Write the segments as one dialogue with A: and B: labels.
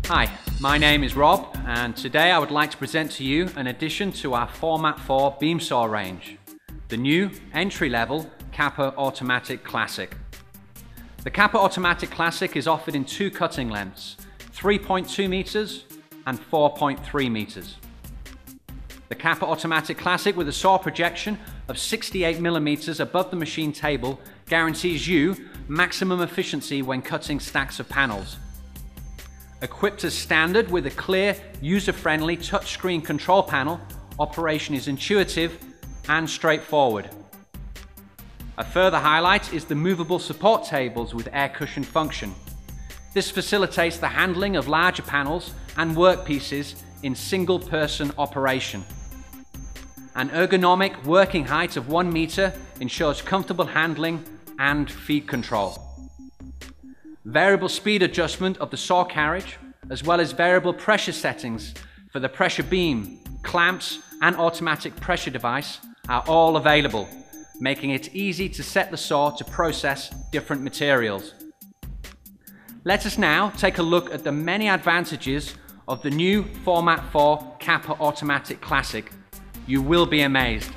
A: Hi, my name is Rob, and today I would like to present to you an addition to our Format4 beam saw range, the new entry-level Kappa Automatic Classic. The Kappa Automatic Classic is offered in two cutting lengths, 3.2 meters and 4.3 meters. The Kappa Automatic Classic with a saw projection of 68 millimeters above the machine table guarantees you maximum efficiency when cutting stacks of panels. Equipped as standard with a clear, user-friendly touchscreen control panel, operation is intuitive and straightforward. A further highlight is the movable support tables with air cushion function. This facilitates the handling of larger panels and workpieces in single-person operation. An ergonomic working height of 1 meter ensures comfortable handling and feed control. Variable speed adjustment of the saw carriage, as well as variable pressure settings for the pressure beam, clamps and automatic pressure device are all available, making it easy to set the saw to process different materials. Let us now take a look at the many advantages of the new Format4 Kappa Automatic Classic. You will be amazed.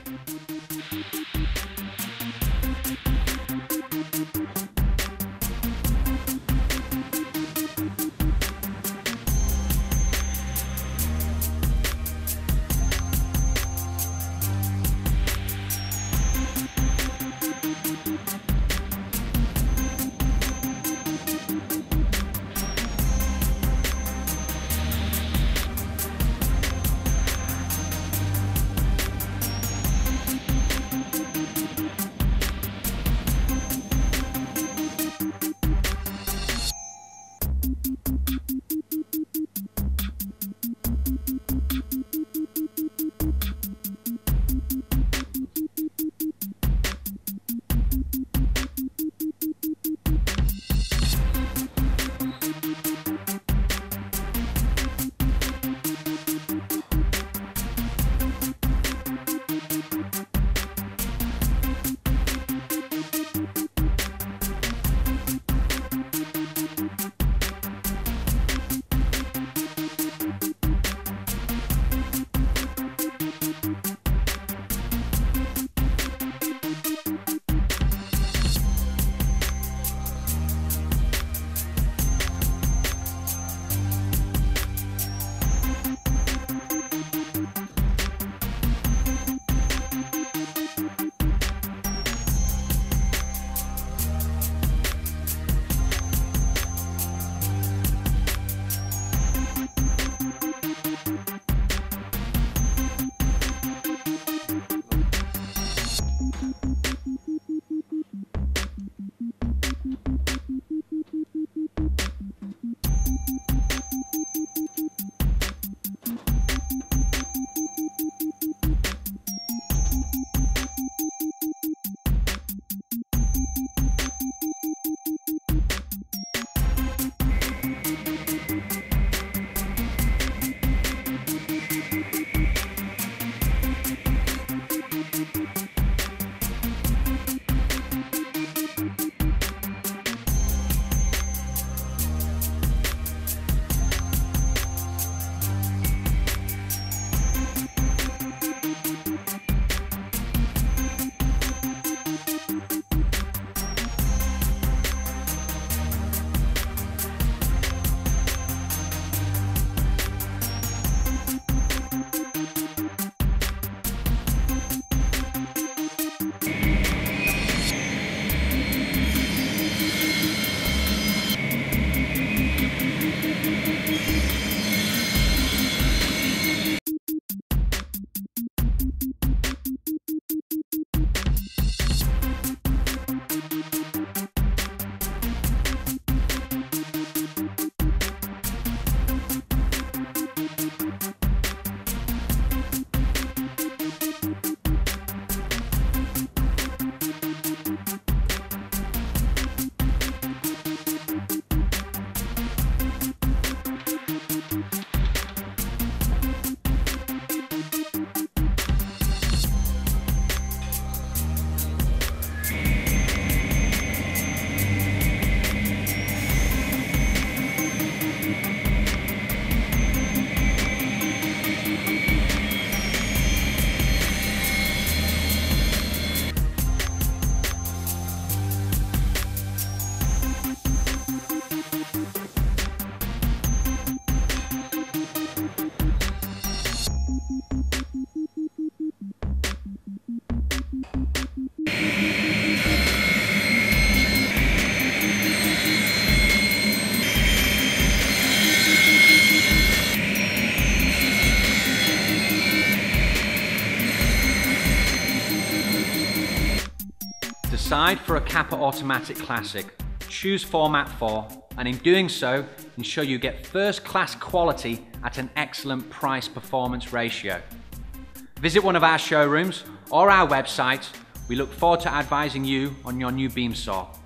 A: decide for a Kappa Automatic Classic, choose Format 4, and in doing so, ensure you get first-class quality at an excellent price-performance ratio. Visit one of our showrooms or our website. We look forward to advising you on your new beam saw.